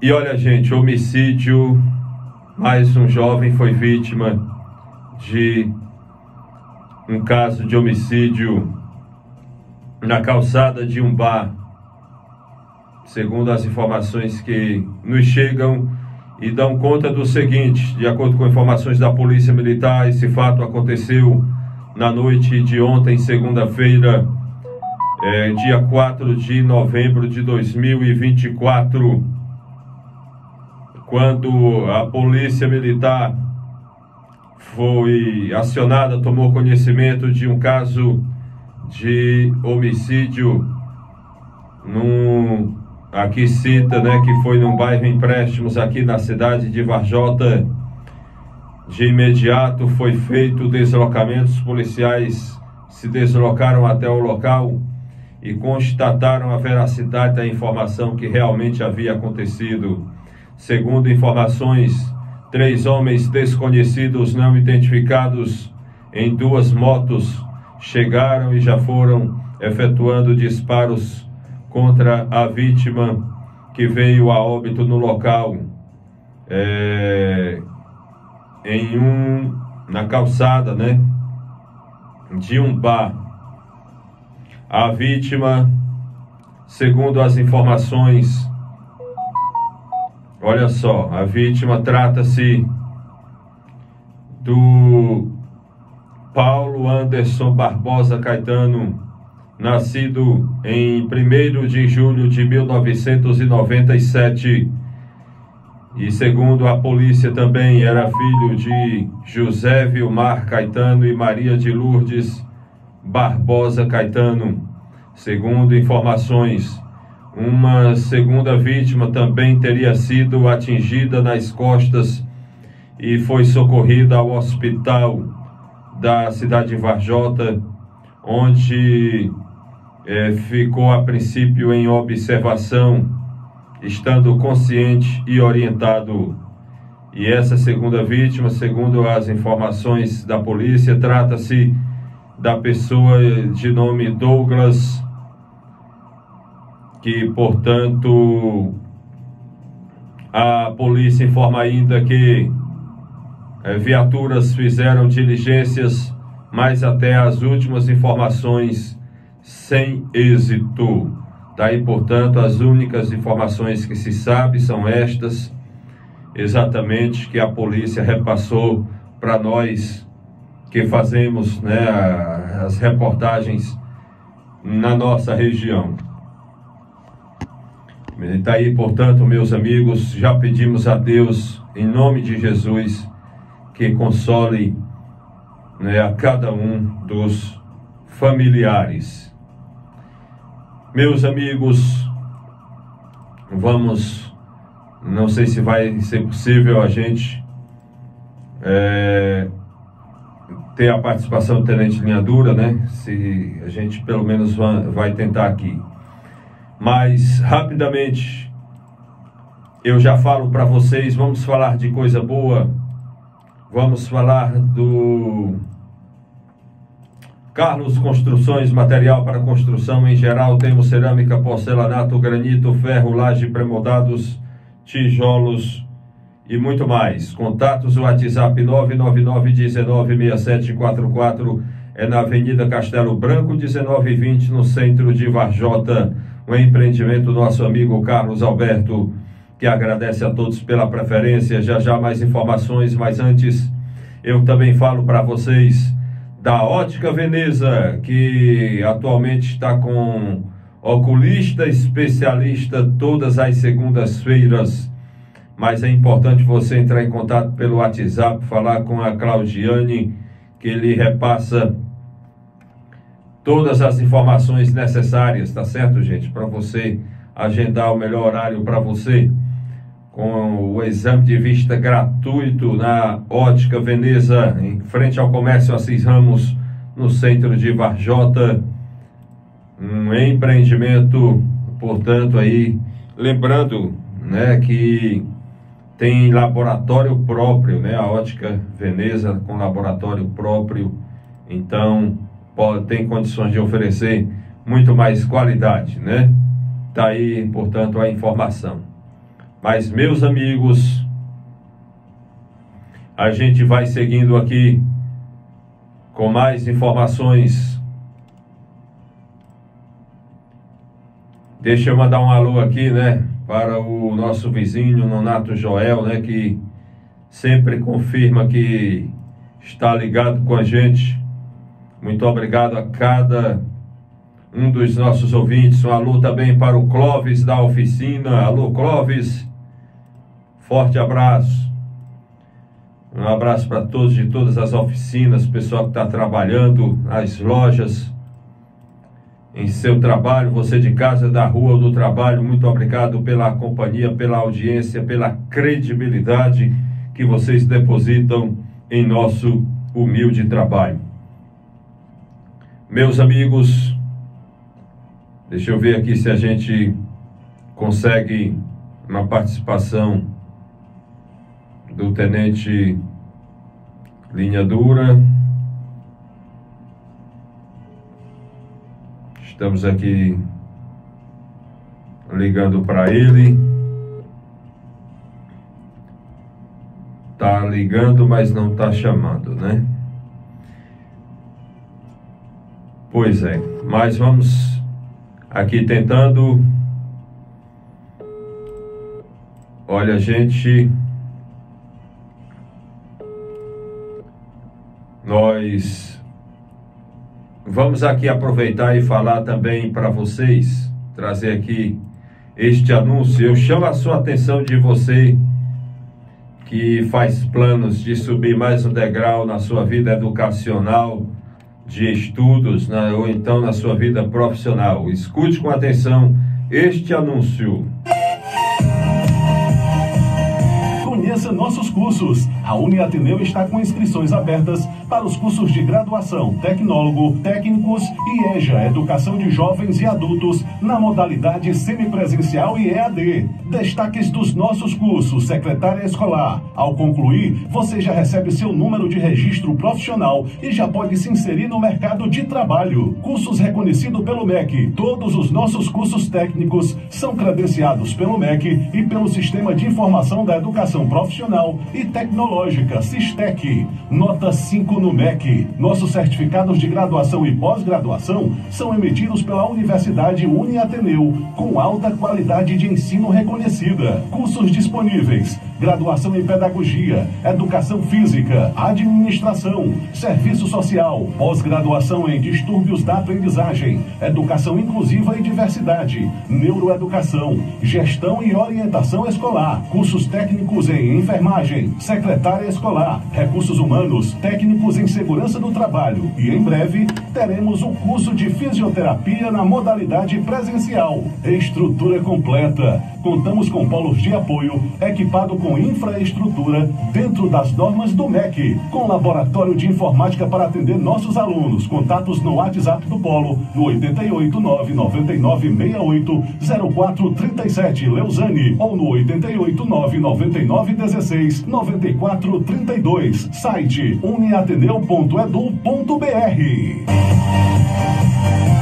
E olha, gente, homicídio, mais um jovem foi vítima de um caso de homicídio na calçada de um bar, segundo as informações que nos chegam e dão conta do seguinte: de acordo com informações da Polícia Militar, esse fato aconteceu na noite de ontem, segunda-feira, dia 4 de novembro de 2024, quando a Polícia Militar foi acionada, tomou conhecimento de um caso de homicídio aqui cita, que foi num bairro Empréstimos, aqui na cidade de Varjota. De imediato foi feito o deslocamento, os policiais se deslocaram até o local e constataram a veracidade da informação que realmente havia acontecido. Segundo informações, 3 homens desconhecidos não identificados em 2 motos chegaram e já foram efetuando disparos contra a vítima, que veio a óbito no local, na calçada, de um bar. A vítima, segundo as informações, olha só, a vítima trata-se do Paulo Anderson Barbosa Caetano, nascido em 1º de julho de 1997, e segundo a polícia também era filho de José Vilmar Caetano e Maria de Lourdes Barbosa Caetano. Segundo informações, uma segunda vítima também teria sido atingida nas costas e foi socorrida ao hospital da cidade de Varjota, onde ficou a princípio em observação, estando consciente e orientado. E essa segunda vítima, segundo as informações da polícia, trata-se da pessoa de nome Douglas, que, portanto, a polícia informa ainda que viaturas fizeram diligências, mas até as últimas informações sem êxito. Daí, portanto, as únicas informações que se sabe são estas, exatamente, que a polícia repassou para nós que fazemos as reportagens na nossa região. Daí, portanto, meus amigos, já pedimos a Deus, em nome de Jesus, que console a cada um dos familiares. Meus amigos, vamos, não sei se vai ser possível a gente ter a participação do Tenente Linha Dura, se a gente pelo menos vai tentar aqui. Mas, rapidamente, eu já falo para vocês, vamos falar de coisa boa, vamos falar do Carlos Construções, material para construção em geral. Temos cerâmica, porcelanato, granito, ferro, laje, pré-moldados, tijolos e muito mais. Contatos: o WhatsApp 999-196744, é na Avenida Castelo Branco 1920, no centro de Varjota. Um empreendimento do nosso amigo Carlos Alberto, que agradece a todos pela preferência. Já já mais informações, mas antes eu também falo para vocês da Ótica Veneza, que atualmente está com oculista especialista todas as segundas-feiras. Mas é importante você entrar em contato pelo WhatsApp, falar com a Claudiane, que ele repassa todas as informações necessárias, tá certo, gente? Para você agendar o melhor horário para você, com o exame de vista gratuito na Ótica Veneza, em frente ao Comércio Assis Ramos, no centro de Varjota. Um empreendimento, portanto, aí, lembrando, que tem laboratório próprio, a Ótica Veneza com laboratório próprio, então tem condições de oferecer muito mais qualidade, Tá aí, portanto, a informação. Mas, meus amigos, a gente vai seguindo aqui com mais informações. Deixa eu mandar um alô aqui, né, para o nosso vizinho Nonato Joel, né, que sempre confirma que está ligado com a gente. Muito obrigado a cada um dos nossos ouvintes. Um alô também para o Clóvis da oficina. Alô, Clóvis. Forte abraço. Um abraço para todos de todas as oficinas, pessoal que está trabalhando nas lojas, em seu trabalho, você de casa, da rua ou do trabalho. Muito obrigado pela companhia, pela audiência, pela credibilidade que vocês depositam em nosso humilde trabalho. Meus amigos, deixa eu ver aqui se a gente consegue uma participação do Tenente Linha Dura. Estamos aqui ligando para ele. Tá ligando, mas não tá chamando, né? Pois é, mas vamos aqui tentando. Olha, gente, nós vamos aqui aproveitar e falar também para vocês, trazer aqui este anúncio. Eu chamo a sua atenção, de você que faz planos de subir mais um degrau na sua vida educacional, de estudos, ou então na sua vida profissional. Escute com atenção este anúncio. Conheça nossos cursos. A Uniateneu está com inscrições abertas para os cursos de graduação, tecnólogo, técnicos e EJA, Educação de Jovens e Adultos, na modalidade semipresencial e EAD. Destaques dos nossos cursos: secretária escolar. Ao concluir, você já recebe seu número de registro profissional e já pode se inserir no mercado de trabalho. Cursos reconhecidos pelo MEC. Todos os nossos cursos técnicos são credenciados pelo MEC e pelo Sistema de Informação da Educação Profissional e Tecnológica, SISTEC. Nota 5 no MEC. Nossos certificados de graduação e pós-graduação são emitidos pela Universidade Uniateneu, com alta qualidade de ensino reconhecida. Cursos disponíveis: graduação em pedagogia, educação física, administração, serviço social, pós-graduação em distúrbios da aprendizagem, educação inclusiva e diversidade, neuroeducação, gestão e orientação escolar, cursos técnicos em enfermagem, secretária escolar, recursos humanos, técnicos em segurança do trabalho e, em breve, teremos um curso de fisioterapia na modalidade presencial. Estrutura completa. Contamos com polos de apoio equipado com infraestrutura dentro das normas do MEC, com laboratório de informática para atender nossos alunos. Contatos no WhatsApp do Polo, no 889-9968-0437, Leusane, ou no 889-9916-9432. Site uniateneu.edu.br.